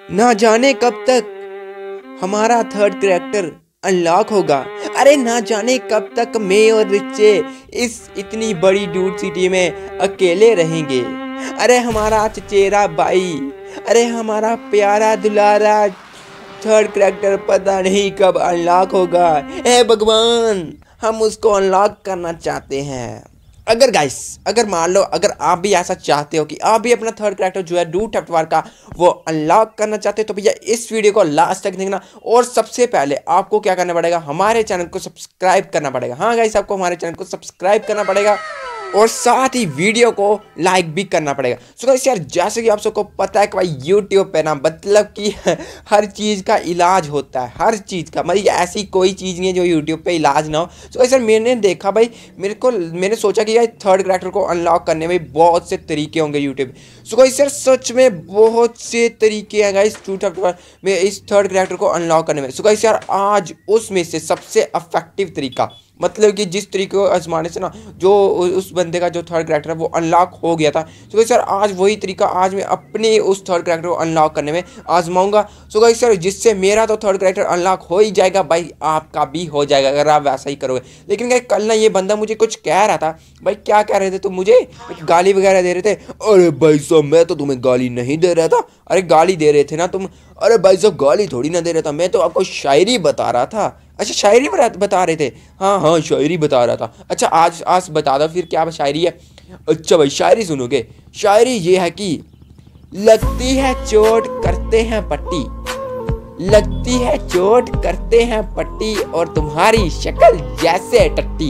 ना जाने कब तक हमारा थर्ड कैरेक्टर अनलॉक होगा। अरे ना जाने कब तक मैं और रिचे इस इतनी बड़ी डूड सिटी में अकेले रहेंगे। अरे हमारा चचेरा भाई, अरे हमारा प्यारा दुलारा थर्ड कैरेक्टर पता नहीं कब अनलॉक होगा। हे भगवान, हम उसको अनलॉक करना चाहते हैं। अगर गाइस, अगर मान लो अगर आप भी ऐसा चाहते हो कि आप भी अपना थर्ड कैरेक्टर जो है डूड थेफ्ट वार का वो अनलॉक करना चाहते हो तो भैया इस वीडियो को लास्ट तक देखना। और सबसे पहले आपको क्या करना पड़ेगा, हमारे चैनल को सब्सक्राइब करना पड़ेगा। हाँ गाइस, आपको हमारे चैनल को सब्सक्राइब करना पड़ेगा और साथ ही वीडियो को लाइक भी करना पड़ेगा। सो गाइस यार, जैसे कि आप सबको पता है कि भाई यूट्यूब पे ना मतलब कि हर चीज़ का इलाज होता है, हर चीज़ का, मतलब ऐसी कोई चीज़ नहीं है जो यूट्यूब पे इलाज ना हो। सो गाइस यार, मैंने देखा भाई, मैंने सोचा कि यार थर्ड कैरेक्टर को अनलॉक करने में बहुत से तरीके होंगे यूट्यूब। सो गाइस यार, सच में बहुत से तरीके हैं गाइस में इस थर्ड कैरेक्टर को अनलॉक करने में। सो गाइस यार, आज उसमें से सबसे इफेक्टिव तरीका, मतलब कि जिस तरीके को आजमाने से ना जो उस बंदे का जो थर्ड कैरेक्टर है वो अनलॉक हो गया था, सो गाइस सर आज वही तरीका आज मैं अपने उस थर्ड कैरेक्टर को अनलॉक करने में आजमाऊंगा। सो गाइस सर, जिससे मेरा तो थर्ड कैरेक्टर अनलॉक हो ही जाएगा भाई, आपका भी हो जाएगा अगर आप वैसा ही करोगे। लेकिन गाइस कल ना ये बंदा मुझे कुछ कह रहा था। भाई क्या कह रहे थे तुम, मुझे गाली वगैरह दे रहे थे। अरे भाई साहब, मैं तो तुम्हें गाली नहीं दे रहा था। अरे गाली दे रहे थे ना तुम। अरे भाई साहब, गाली थोड़ी ना दे रहा था, मैं तो आपको शायरी बता रहा था। अच्छा शायरी बता रहे थे। हाँ हाँ, शायरी बता रहा था। अच्छा आज बता दो फिर क्या शायरी है। अच्छा भाई, शायरी सुनोगे? शायरी ये है कि लगती है चोट करते हैं पट्टी, लगती है चोट करते हैं पट्टी और तुम्हारी शक्ल जैसे टट्टी।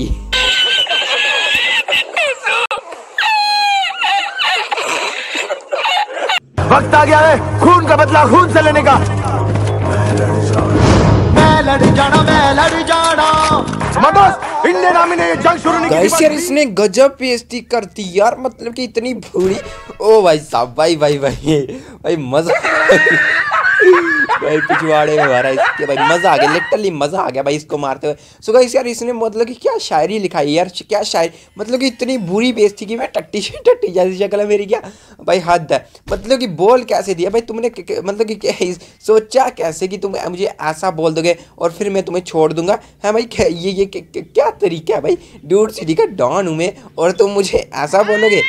वक्त आ गया है खून का बदला खून से लेने का। मैं लड़ जाना। इंडियन आर्मी ने ये जंग शुरू नहीं की। यार इसने गजब बेइज्जती कर दी यार, मतलब कि इतनी बुरी। ओ भाई साहब, भाई मजा भाई पिछवाड़े में मारा इसके, भाई मजा आ गया, लिटरली मजा आ गया भाई इसको मारते हुए। सो गाइस यार, इसने मतलब कि क्या शायरी लिखाई यार, क्या शायरी, मतलब कि इतनी बुरी बेइज्जती की, मैं टट्टी जैसी शक्ल है मेरी क्या। भाई हद है, मतलब कि बोल कैसे दिया भाई तुमने, मतलब कि सोचा कैसे कि तुम मुझे ऐसा बोल दोगे और फिर मैं तुम्हें छोड़ दूंगा। है भाई, ये क्या तरीका है भाई, डूड सिटी का डॉन हूँ मैं और तुम मुझे ऐसा बोलोगे।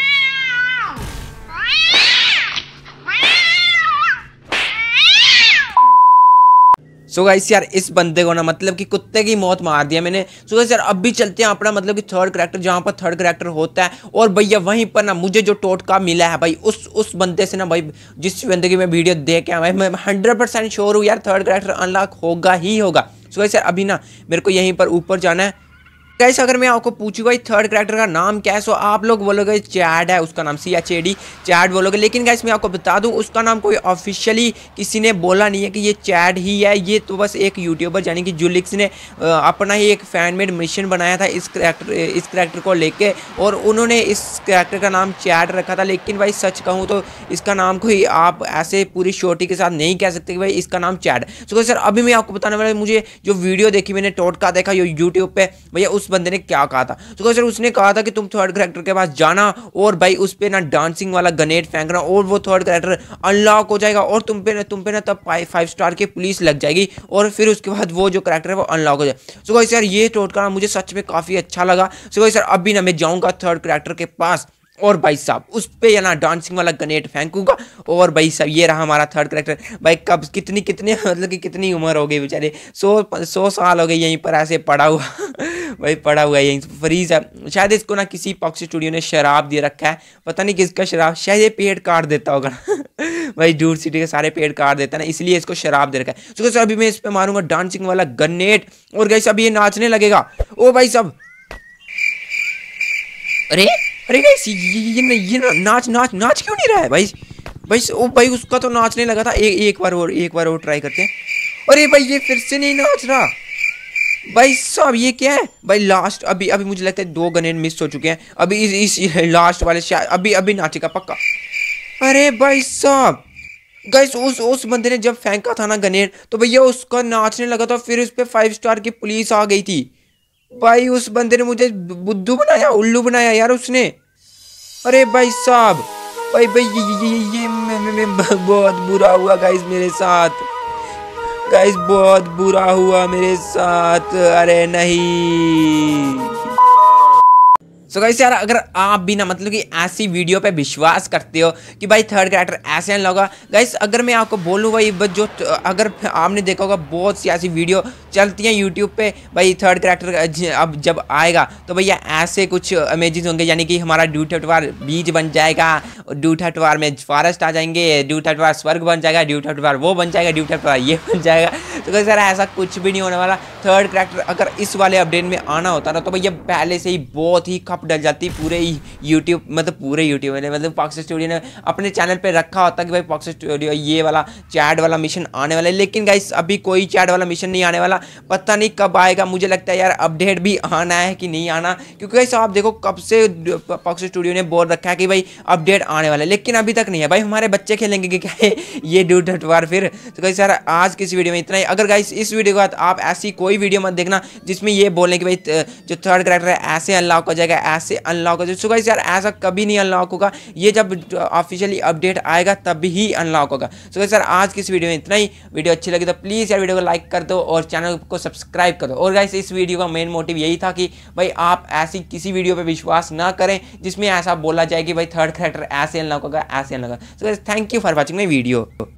सो गाइस यार, इस बंदे को ना मतलब कि कुत्ते की मौत मार दिया मैंने। सो गाइस यार, अब भी चलते हैं अपना मतलब कि थर्ड कैरेक्टर, जहाँ पर थर्ड कैरेक्टर होता है। और भैया वहीं पर ना मुझे जो टोटका मिला है भाई उस बंदे से ना भाई, जिस बंदे की मैं वीडियो देख के भाई मैं 100% श्योर हूँ यार थर्ड कैरेक्टर अनलॉक होगा ही होगा। सो गाइस यार, अभी ना मेरे को यहीं पर ऊपर जाना है। गाइस अगर मैं आपको पूछूंगा थर्ड कैरेक्टर का नाम क्या है, सो आप लोग बोलोगे चैड है, उसका नाम CHAD चैड बोलोगे। लेकिन गाइस मैं आपको बता दूं, उसका नाम कोई ऑफिशियली किसी ने बोला नहीं है कि ये चैड ही है। ये तो बस एक यूट्यूबर यानी कि जुलिक्स ने अपना ही एक फैन मेड मिशन बनाया था इस कैरेक्टर को लेके, और उन्होंने इस कैरेक्टर का नाम चैड रखा था। लेकिन भाई सच कहूँ तो इसका नाम कोई आप ऐसे पूरी शोटी के साथ नहीं कह सकते कि भाई इसका नाम चैड। सो सर अभी मैं आपको बताने वाला, मुझे जो वीडियो देखी मैंने टोटका देखा यूट्यूब पे, भैया उस बंदे ने क्या कहा था। तो सर उसने कहा था कि तुम थर्ड कैरेक्टर के पास जाना और भाई उस पे ना डांसिंग वाला ग्रेनेड फेंकना और वो थर्ड कैरेक्टर अनलॉक हो जाएगा और तुम पे ना तब 5 स्टार की पुलिस लग जाएगी और फिर उसके बाद वो जो कैरेक्टर है वो अनलॉक हो जाए। सो गाइस यार, ये टोटका मुझे सच में काफी अच्छा लगा। सो गाइस यार, अभी ना मैं जाऊंगा थर्ड कैरेक्टर के पास और भाई साहब उस पे या ना डांसिंग वाला ग्रेनेड फेंकूंगा। और भाई साहब ये रहा हमारा थर्ड कैरेक्टर। भाई कब कितनी मतलब कि कितनी उम्र हो गई बेचारे, 100 साल हो गए यहीं पर ऐसे पड़ा हुआ भाई पड़ा हुआ है यहीं फ्रीज है। शायद इसको ना किसी पॉक्सी स्टूडियो ने शराब दे रखा है, पता नहीं किसका शराब, शायद ये पेड़ काट देता होगा भाई डूड सिटी के सारे पेड़ काट देता है ना, इसलिए इसको शराब दे रखा है। तो सर अभी मैं इस पे मारूंगा डांसिंग वाला ग्रेनेड और गाइस अभी ये नाचने लगेगा। ओ भाई साहब, अरे गाइस ये नाच क्यों नहीं रहा है भाई। ओ भाई उसका तो नाचने लगा था। एक बार और ट्राई करते हैं। अरे भाई ये फिर से नहीं नाच रहा। भाई साहब ये क्या है भाई, लास्ट अभी मुझे लगता है 2 ग्रेनेड मिस हो चुके हैं। अभी इस लास्ट वाले अभी नाचेगा पक्का। अरे भाई साहब, गाइस उस बंदे ने जब फेंका था ना ग्रेनेड तो भैया उसका नाचने लगा था, फिर उस पर 5 स्टार की पुलिस आ गई थी। भाई उस बंदे ने मुझे बुद्धू बनाया, उल्लू बनाया यार उसने। अरे भाई साहब, भाई भाई ये बहुत बुरा हुआ गाइस मेरे साथ, गाइस बहुत बुरा हुआ मेरे साथ, अरे नहीं। सो गाइस यार, अगर आप भी ना मतलब कि ऐसी वीडियो पे विश्वास करते हो कि भाई थर्ड कैरेक्टर ऐसे अनलॉक होगा, गाइस अगर मैं आपको बोलूँ भाई जो अगर आपने देखा होगा बहुत सी ऐसी वीडियो चलती हैं यूट्यूब पे, भाई थर्ड कैरेक्टर अब जब आएगा तो भैया ऐसे कुछ इमेजेस होंगे, यानी कि हमारा ड्यूटवार बीच बन जाएगा, ड्यूटवार में फॉरेस्ट आ जाएंगे, ड्यूटवार स्वर्ग बन जाएगा, ड्यूटवार वो बन जाएगा, ड्यूटवार ये बन जाएगा। तो गाइस यार ऐसा कुछ भी नहीं होने वाला। थर्ड कैरेक्टर अगर इस वाले अपडेट में आना होता ना तो भैया पहले से ही बहुत ही खप डल जाती पूरे यूट्यूब, मतलब पूरे यूट्यूब ने, मतलब फॉक्स स्टूडियो ने अपने चैनल पे रखा होता कि भाई फॉक्स स्टूडियो ये वाला चैट वाला मिशन आने वाला है। लेकिन गाइस अभी कोई चैट वाला मिशन नहीं आने वाला, पता नहीं कब आएगा। मुझे लगता है यार अपडेट भी आना है कि नहीं आना, क्योंकि गाइस आप देखो कब से फॉक्स स्टूडियो ने बोल रखा है कि भाई अपडेट आने वाला है, लेकिन अभी तक नहीं है। भाई हमारे बच्चे खेलेंगे कि क्या है ये ड्यूटवार फिर। तो गाइस यार आज की इस वीडियो में इतना ही। अगर गाइस इस वीडियो के बाद आप ऐसी कोई वीडियो मत देखना जिसमें ये बोलें कि भाई जो थर्ड कैरेक्टर है ऐसे अनलॉक हो जाएगा, ऐसे अनलॉक हो जाएगा। सो गाइस यार ऐसा कभी नहीं अनलॉक होगा, ये जब ऑफिशियली अपडेट आएगा तभी ही अनलॉक होगा। सो गाइस यार आज की इस वीडियो में इतना ही। वीडियो अच्छी लगी तो प्लीज़ यार वीडियो को लाइक कर दो और चैनल को सब्सक्राइब कर दो। और गाइस इस वीडियो का मेन मोटिव यही था कि भाई आप ऐसी किसी वीडियो पे विश्वास ना करें जिसमें ऐसा बोला जाए कि भाई थर्ड कैरेक्टर ऐसे अनलॉक होगा, ऐसे अनलॉक होगा। So guys thank you for watching my video.